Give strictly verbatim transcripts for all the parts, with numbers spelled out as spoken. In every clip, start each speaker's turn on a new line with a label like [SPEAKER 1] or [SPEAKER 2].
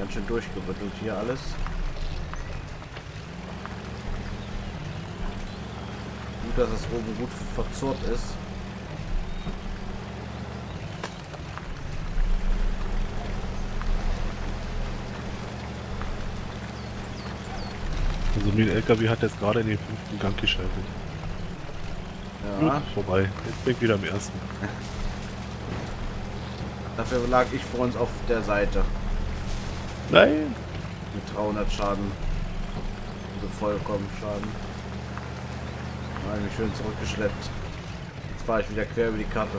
[SPEAKER 1] Ganz schön durchgerüttelt hier alles. Gut, dass es oben gut verzurrt ist.
[SPEAKER 2] Also mein L K W hat jetzt gerade in den fünften Gang geschaltet.
[SPEAKER 1] Ja.
[SPEAKER 2] Gut, vorbei. Jetzt bin ich wieder am ersten.
[SPEAKER 1] Dafür lag ich vor uns auf der Seite.
[SPEAKER 2] Nein!
[SPEAKER 1] Mit dreihundert Schaden. Also vollkommen Schaden. Nein, mich schön zurückgeschleppt. Jetzt fahre ich wieder quer über die Karte.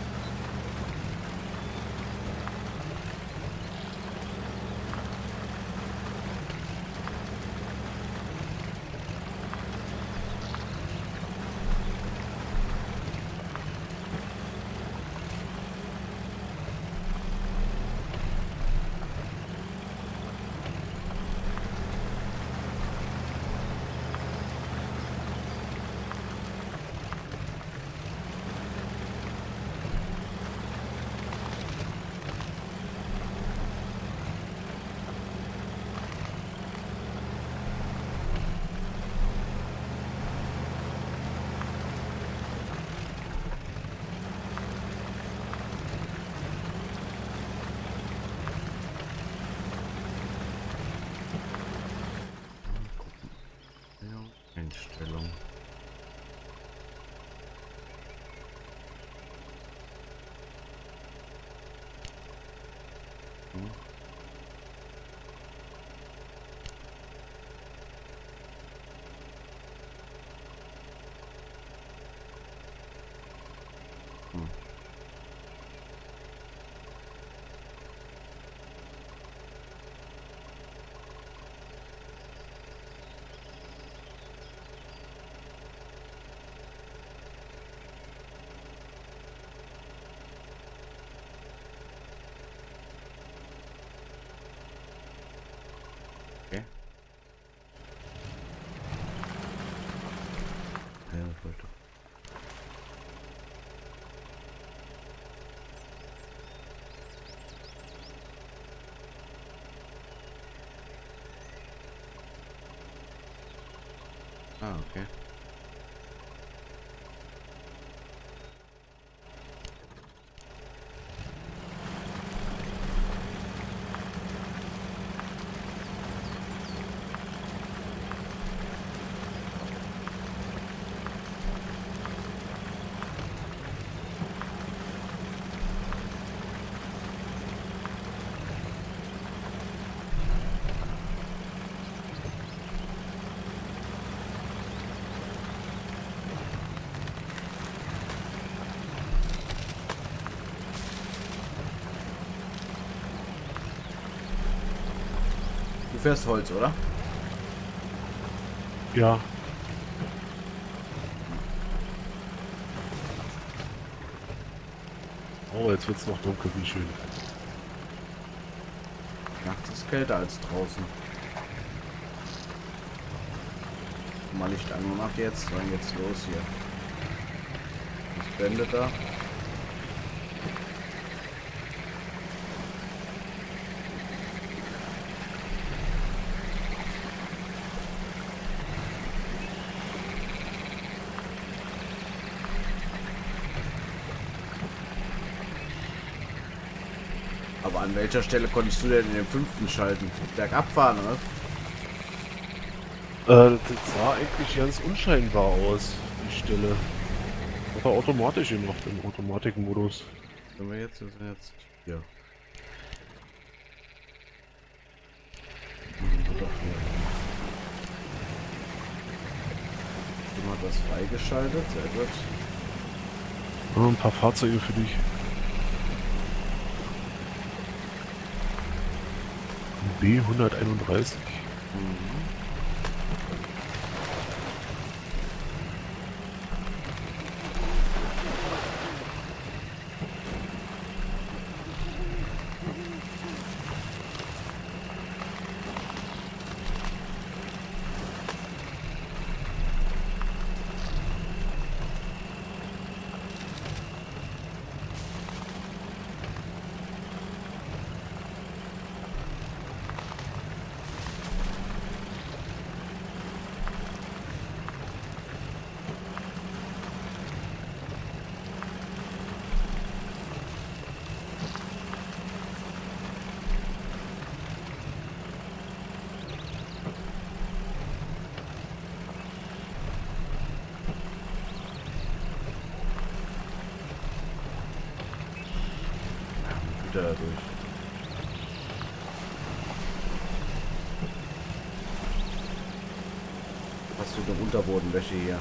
[SPEAKER 1] Einstellung. Hm. Hm. Okay. Ja, ich wollte. Ah, okay. Du fährst Holz, oder?
[SPEAKER 2] Ja. Oh, jetzt wird's noch dunkel, wie schön.
[SPEAKER 1] Nachts ist kälter als draußen. Mal Licht angemacht jetzt, dann geht's los hier. Das blendet da. Aber an welcher Stelle konntest du denn in den fünften schalten? Bergab fahren, oder?
[SPEAKER 2] Äh, das sah eigentlich ganz unscheinbar aus, die Stelle. Hat er automatisch gemacht im Automatikmodus.
[SPEAKER 1] Sind wir jetzt? Wir sind jetzt hier. Hm, doch hier. Jemand hat das freigeschaltet, sehr gut.
[SPEAKER 2] Ah, ein paar Fahrzeuge für dich. B hunderteinunddreißig.
[SPEAKER 1] Mhm. er da durch. Hast du eine Unterbodenwäsche hier?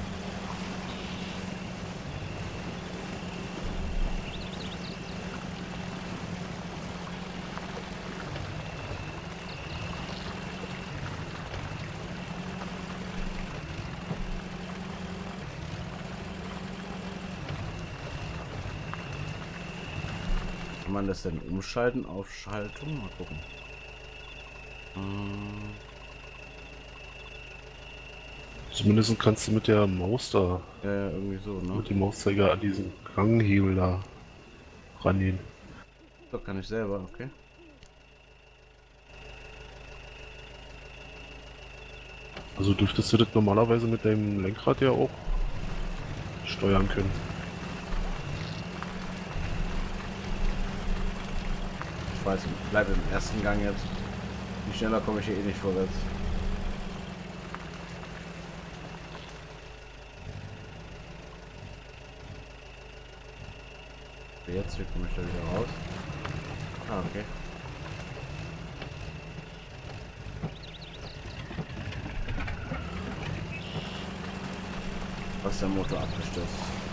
[SPEAKER 1] Kann man das denn umschalten auf Schaltung? Mal gucken. Hm.
[SPEAKER 2] Zumindest kannst du mit der Maus da,
[SPEAKER 1] Ja, ja, irgendwie so, ne?
[SPEAKER 2] mit dem Mauszeiger an diesen Ganghebel da rangehen.
[SPEAKER 1] So kann ich selber, okay.
[SPEAKER 2] Also dürftest du das normalerweise mit deinem Lenkrad ja auch steuern können.
[SPEAKER 1] Ich weiß, ich bleibe im ersten Gang jetzt. Wie schneller komme ich hier eh nicht vorwärts. Jetzt, wie komme ich da wieder raus? Ah, okay. Was ist der Motor abgestürzt?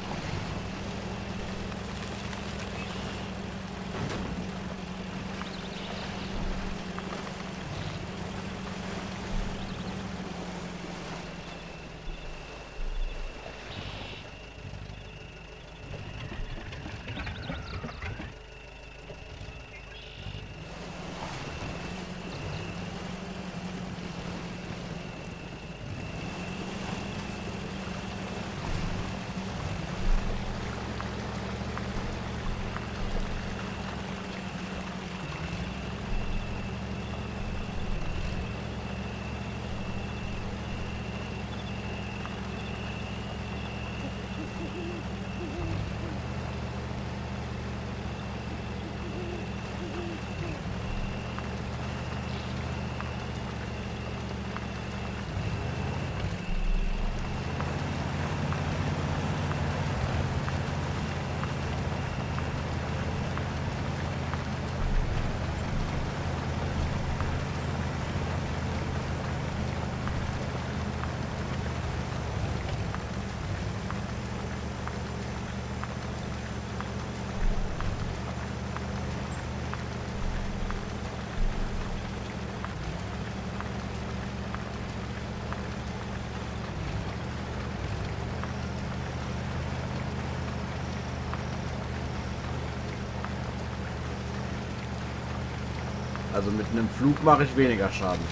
[SPEAKER 1] Also mit einem Flug mache ich weniger Schaden.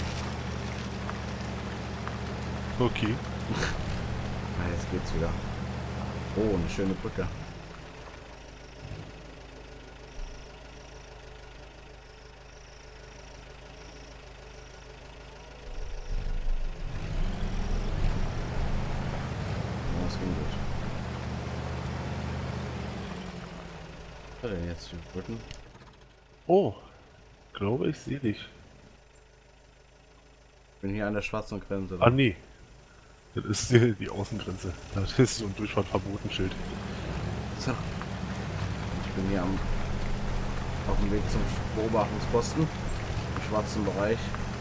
[SPEAKER 2] Okay.
[SPEAKER 1] Na, jetzt geht's wieder. Oh, eine schöne Brücke. Oh, das ging gut. Was hat denn jetzt für Brücken?
[SPEAKER 2] Oh, glaube ich sehe dich.
[SPEAKER 1] Ich bin hier an der schwarzen Grenze.
[SPEAKER 2] Ah nee, das ist die, die Außengrenze. Das ist so ein Durchfahrtverbotenschild.
[SPEAKER 1] So. Ich bin hier am, auf dem Weg zum Beobachtungsposten im schwarzen Bereich.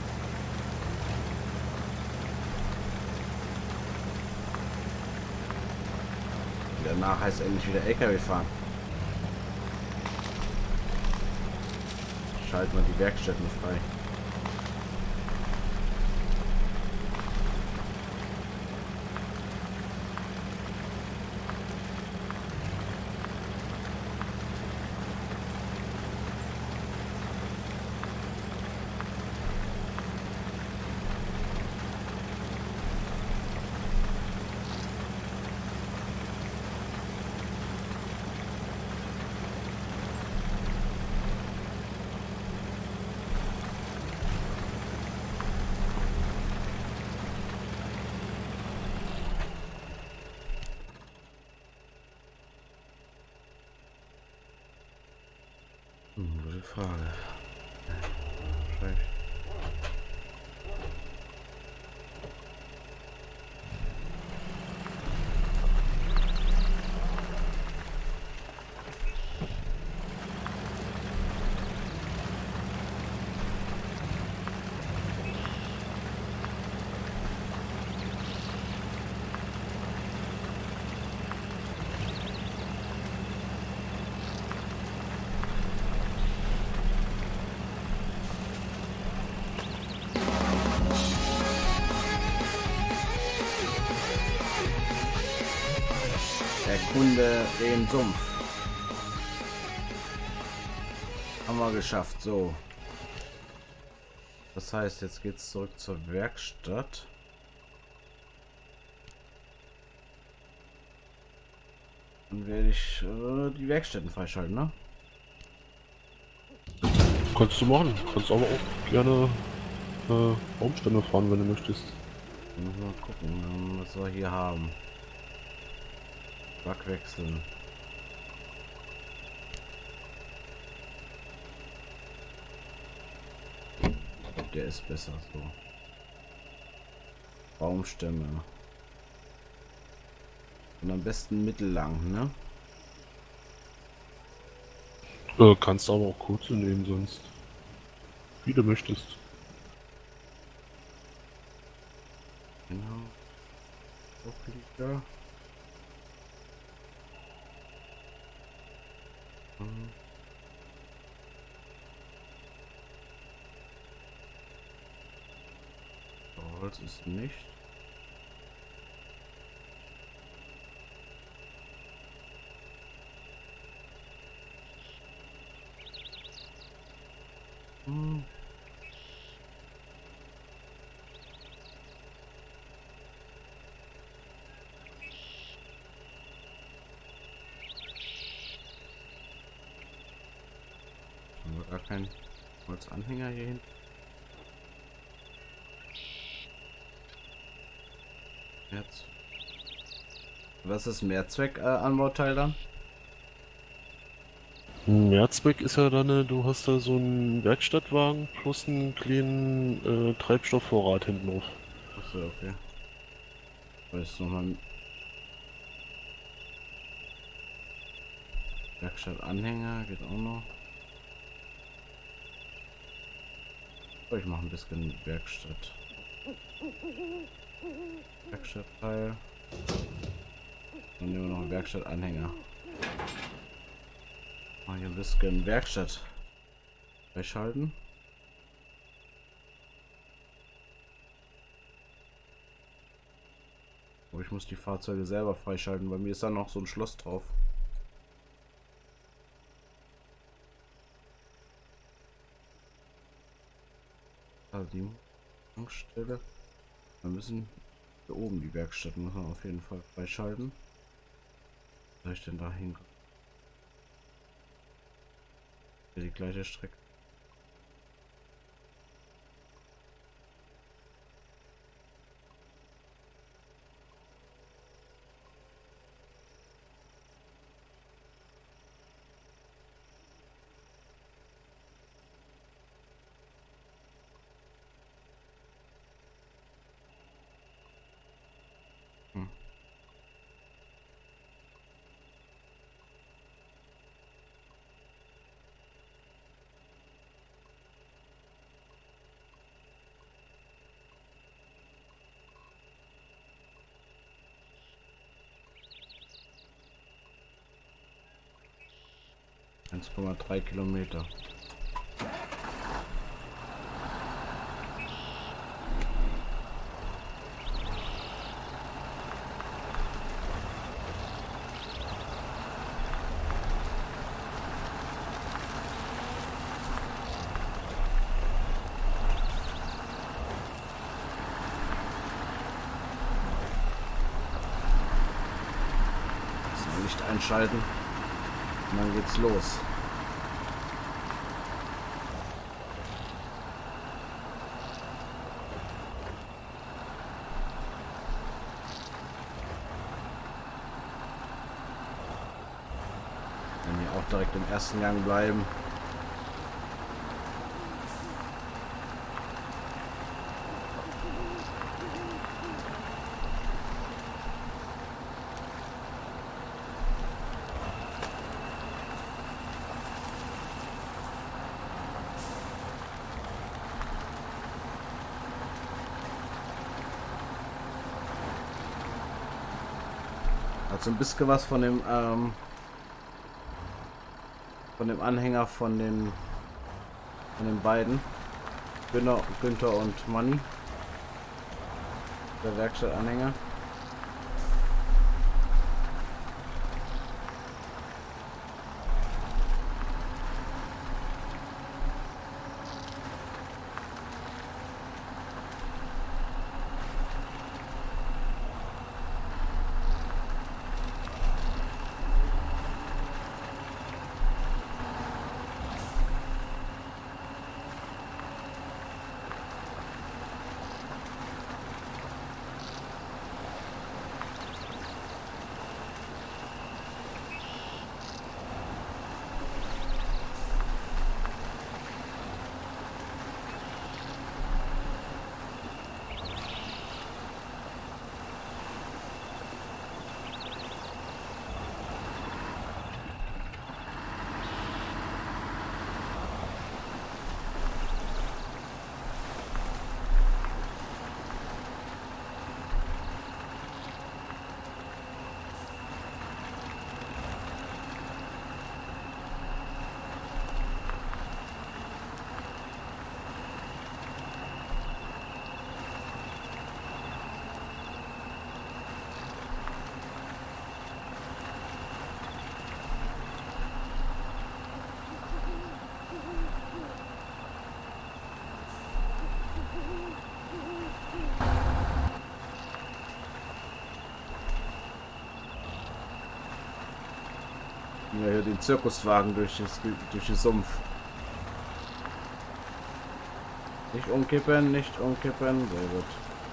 [SPEAKER 1] Danach heißt endlich wieder L K W fahren. Schalten wir die Werkstätten frei. Hm, gute Frage. Wahrscheinlich. der, den Sumpf. Haben wir geschafft, so. Das heißt, jetzt geht's zurück zur Werkstatt. Dann werde ich äh, die Werkstätten freischalten, ne?
[SPEAKER 2] Kannst du machen. Kannst aber auch gerne äh, Baumstämme fahren, wenn du möchtest.
[SPEAKER 1] Mal gucken, was wir hier haben. Back wechseln. Der ist besser so. Baumstämme. Und am besten mittellang, ne?
[SPEAKER 2] Äh, kannst aber auch kurze nehmen sonst. Wie du möchtest.
[SPEAKER 1] Genau. So viel da. Hm. Holz ist nicht. Hm. Haben wir gar keinen Holzanhänger hier hin. Jetzt. Was ist Mehrzweck-Anbauteil dann?
[SPEAKER 2] Mehrzweck ist ja dann, äh, du hast da so einen Werkstattwagen plus einen kleinen äh, Treibstoffvorrat hinten drauf.
[SPEAKER 1] Achso, okay. Weiß noch mal. Werkstattanhänger geht auch noch. Oh, ich mache ein bisschen Werkstatt. Werkstattteil. Dann nehmen wir noch einen Werkstattanhänger. Mal hier ein bisschen Werkstatt freischalten. Aber ich muss die Fahrzeuge selber freischalten, bei mir ist da noch so ein Schloss drauf. Also die Tankstelle. Wir müssen hier oben die Werkstatt muss man auf jeden Fall freischalten. Soll ich denn da hinkommen? Die gleiche Strecke. Hm. eins Komma drei Kilometer. Das Licht einschalten. Und dann geht's los. Wenn wir auch direkt im ersten Gang bleiben. Hat so ein bisschen was von dem ähm, von dem Anhänger von den von den beiden Günther, Günther und Manni, der Werkstattanhänger. Ja, hier den Zirkuswagen durch, das, durch den Sumpf. Nicht umkippen, nicht umkippen. Sehr gut.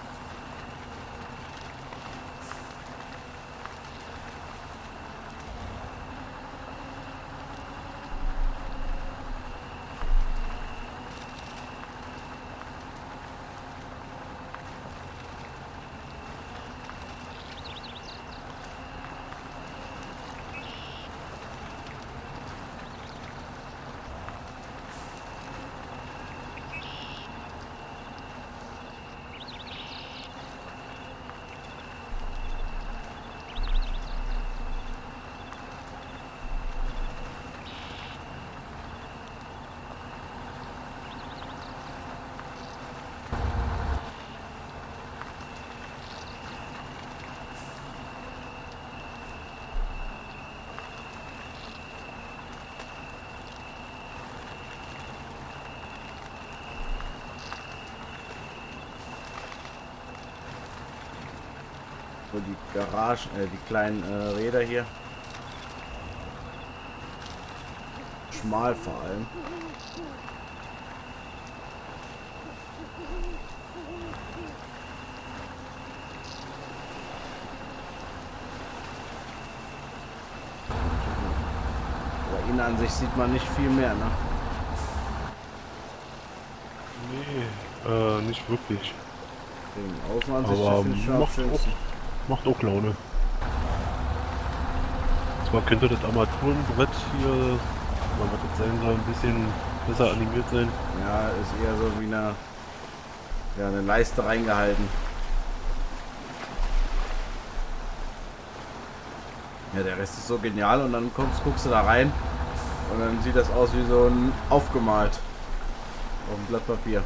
[SPEAKER 1] So die Garagen, äh, die kleinen äh, Räder hier. Schmal vor allem. Aber ihn an sich sieht man nicht viel mehr, ne?
[SPEAKER 2] Nee, äh, nicht wirklich.
[SPEAKER 1] Den Außenansicht
[SPEAKER 2] Aber
[SPEAKER 1] finde ich schon am
[SPEAKER 2] macht
[SPEAKER 1] schönsten.
[SPEAKER 2] auch, macht auch Laune. Zwar könnte das Armaturenbrett hier, man wird jetzt sein soll, ein bisschen besser animiert sein.
[SPEAKER 1] Ja, ist eher so wie eine, ja, eine Leiste reingehalten. Ja, der Rest ist so genial und dann kommst, guckst du da rein und dann sieht das aus wie so ein aufgemalt auf dem Blatt Papier.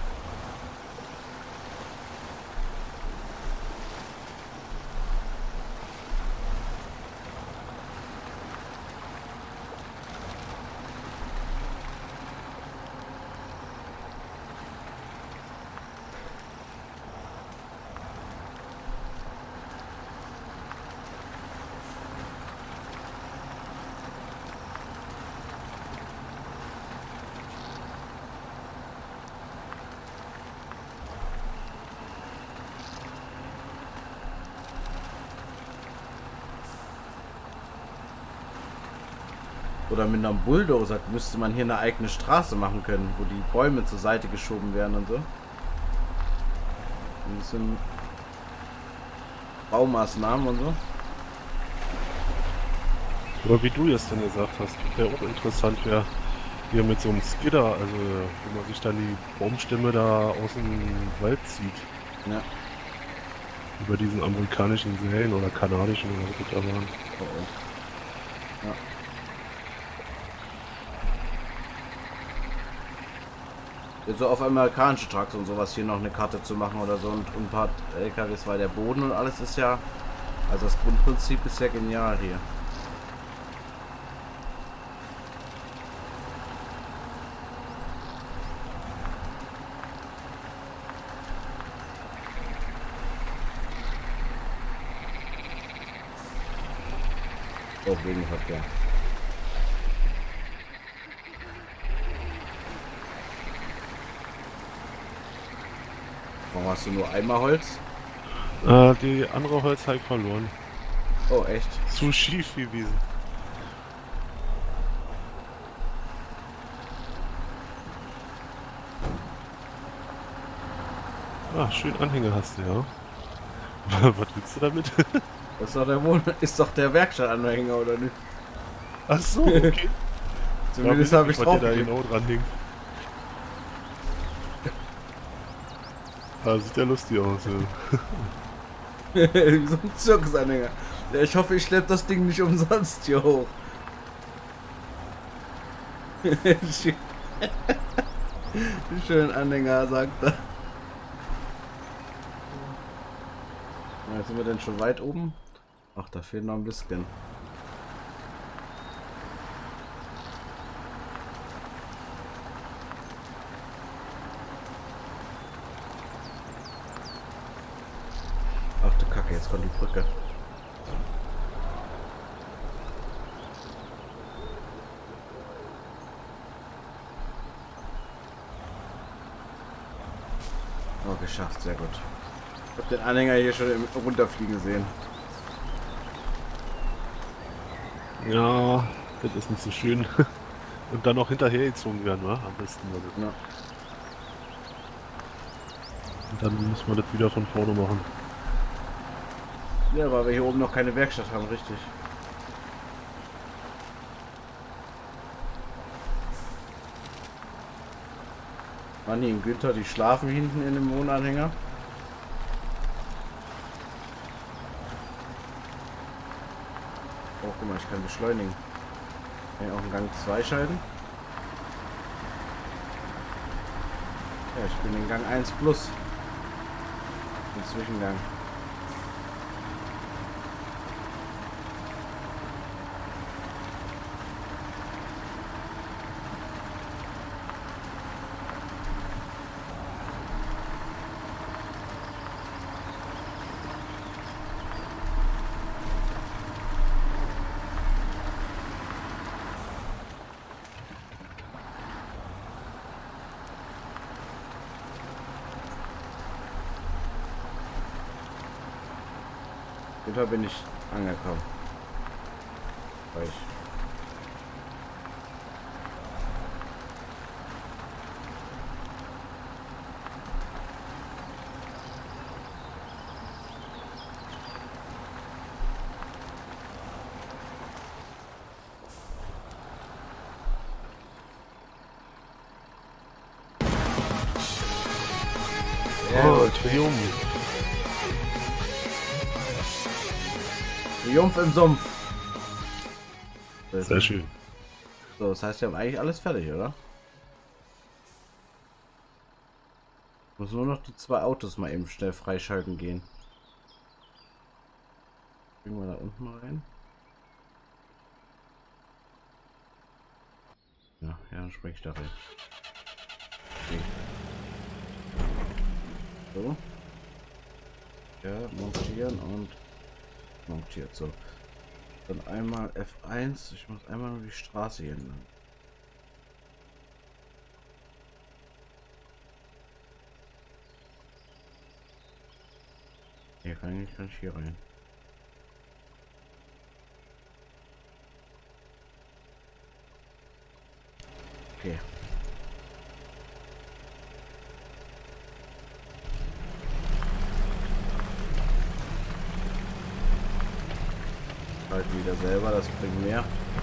[SPEAKER 1] Oder mit einem Bulldozer müsste man hier eine eigene Straße machen können, wo die Bäume zur Seite geschoben werden und so. Ein bisschen Baumaßnahmen und so.
[SPEAKER 2] Aber wie du jetzt dann gesagt hast, wäre auch interessant, wäre hier mit so einem Skidder, also wo man sich dann die Baumstämme da aus dem Wald zieht.
[SPEAKER 1] Ja.
[SPEAKER 2] Über diesen amerikanischen Serien oder kanadischen oder was das da waren.
[SPEAKER 1] Oh oh. Ja. Jetzt so auf amerikanische Trucks und sowas hier noch eine Karte zu machen oder so und, und ein paar L K Ws, weil der Boden und alles ist ja, also das Grundprinzip ist ja genial hier. Oh, Gegenverkehr. Warum hast du nur einmal Holz?
[SPEAKER 2] Äh, die andere Holz habe ich verloren.
[SPEAKER 1] Oh, echt?
[SPEAKER 2] Zu schief gewesen. Ah, schön Anhänger hast du, ja. Was willst du damit?
[SPEAKER 1] Das ist doch der, Wohn ist doch der Werkstattanhänger, oder nicht?
[SPEAKER 2] Ach so, okay.
[SPEAKER 1] Zumindest
[SPEAKER 2] ja,
[SPEAKER 1] habe ich
[SPEAKER 2] was
[SPEAKER 1] drauf.
[SPEAKER 2] da genau dran hängt. Ah, sieht ja lustig aus, ja.
[SPEAKER 1] Wie so ein Zirkusanhänger. Ja, ich hoffe, ich schleppe das Ding nicht umsonst hier hoch. Schön Anhänger, sagt er. Ja, jetzt sind wir denn schon weit oben? Ach, da fehlt noch ein bisschen. Ach du Kacke, jetzt kommt die Brücke. geschafft, sehr gut. Ich habe den Anhänger hier schon im runterfliegen sehen.
[SPEAKER 2] Ja, das ist nicht so schön. Und dann noch hinterhergezogen werden, wa? Am besten. Also.
[SPEAKER 1] Ja.
[SPEAKER 2] Und dann muss man das wieder von vorne machen.
[SPEAKER 1] Ja, weil wir hier oben noch keine Werkstatt haben, richtig. Manni und Günther, die schlafen hinten in dem Wohnanhänger. Oh, guck mal, ich kann beschleunigen. Kann ich auch in Gang zwei schalten? Ja, ich bin in Gang eins plus. Im Zwischengang. Wieder bin ich angekommen. Weil ich
[SPEAKER 2] Oh, Triumph.
[SPEAKER 1] Triumph im Sumpf.
[SPEAKER 2] Sehr schön.
[SPEAKER 1] So, das heißt, wir haben eigentlich alles fertig, oder? Muss nur noch die zwei Autos mal eben schnell freischalten gehen. Gehen wir da unten rein. Ja, ja, dann spreche ich da rein. Okay. So. Ja, montieren und montiert. So. Dann einmal F eins. Ich muss einmal nur die Straße hier ändern. Hier kann ich, kann ich hier rein. Okay. Halt wieder selber, das bringt mehr.